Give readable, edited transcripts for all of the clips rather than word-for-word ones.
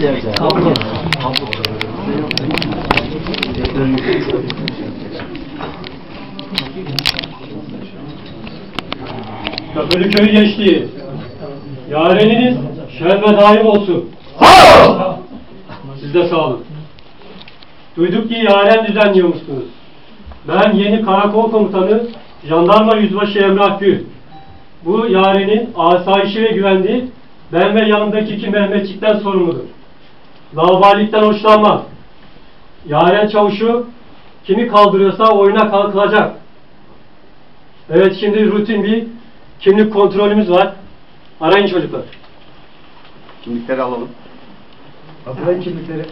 Köprülü Köyü Gençliği, yareniniz şen ve daim olsun. Siz de sağ olun. Duyduk ki yaren düzenliyormuşsunuz. Ben yeni karakol komutanı Jandarma Yüzbaşı Emrah Gül. Bu yarenin asayişi ve güvenliği ben ve yanımdaki iki Mehmetçik'ten sorumludur. Laubalilikten hoşlanmam. Yaren çavuşu kimi kaldırıyorsa oyuna kalkılacak. Evet, şimdi rutin bir kimlik kontrolümüz var. Arayın çocuklar. Kimlikleri alalım. Hazırlayın kimlikleri.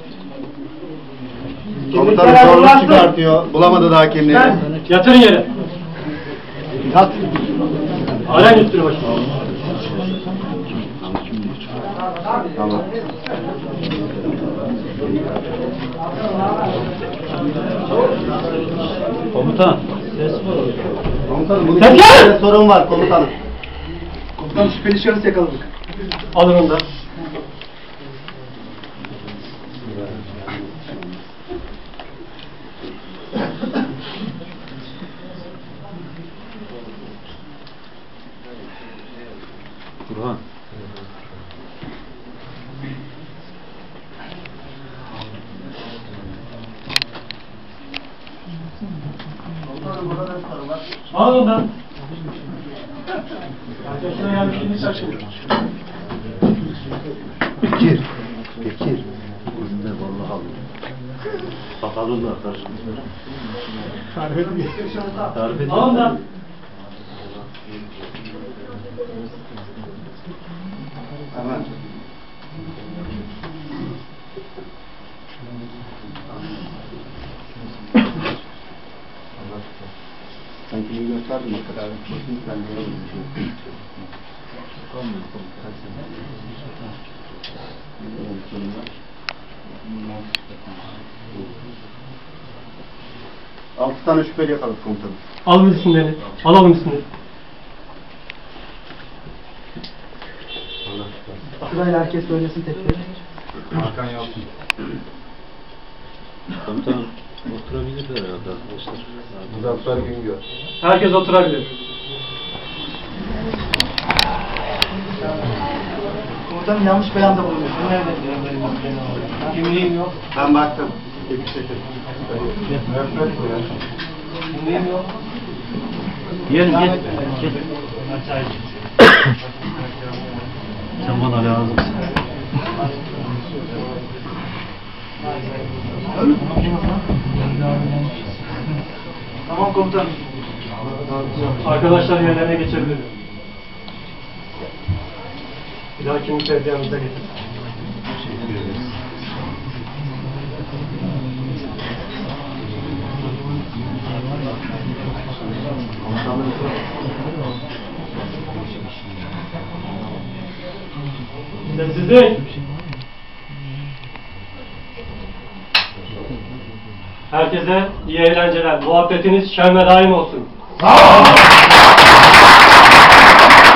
Komutanım zorluk çıkartıyor. Bulamadı daha kimliğini. Yatırın yere. Yat. Arayın üstünü başına. Tamam. Komutan. Komutanım bunun Sen gel! bir sorun var komutanım. Komutan şüpheli şahıs yakaladık. Alın onu da. Burhan. Alın onu da. Arkadaşına gelmişsiniz şaşırın. Bekir. Bekir. Önünde vallahi alıyor. Bakalım da karşımızda. Tarif et. Alın da. Hemen. Sen kimi gösterdin o kadar. Ben göremedim. Altı tane şüpheli yakaladık komutanım. Alın isimlerini. Alalım isimleri. Sırayla herkes söylesin tek tek. Hakan yapsın. Komutanım oturabilirler herhalde arkadaşlar. Muzaffer Güngör. Herkes oturabilir. Komutanım yanlış beyanda bulunuyorsun. Nerede? Kimliğim yok. Ben baktım. Kimliğim yok. Yiyelim gel. Gel. Sen bana lazımsın. Tamam komutanım. Arkadaşlar yerlerine geçebilir. Bir daha kimlik tezgahımıza getir. Sessizlik. Herkese iyi eğlenceler. Muhabbetiniz şen ve daim olsun.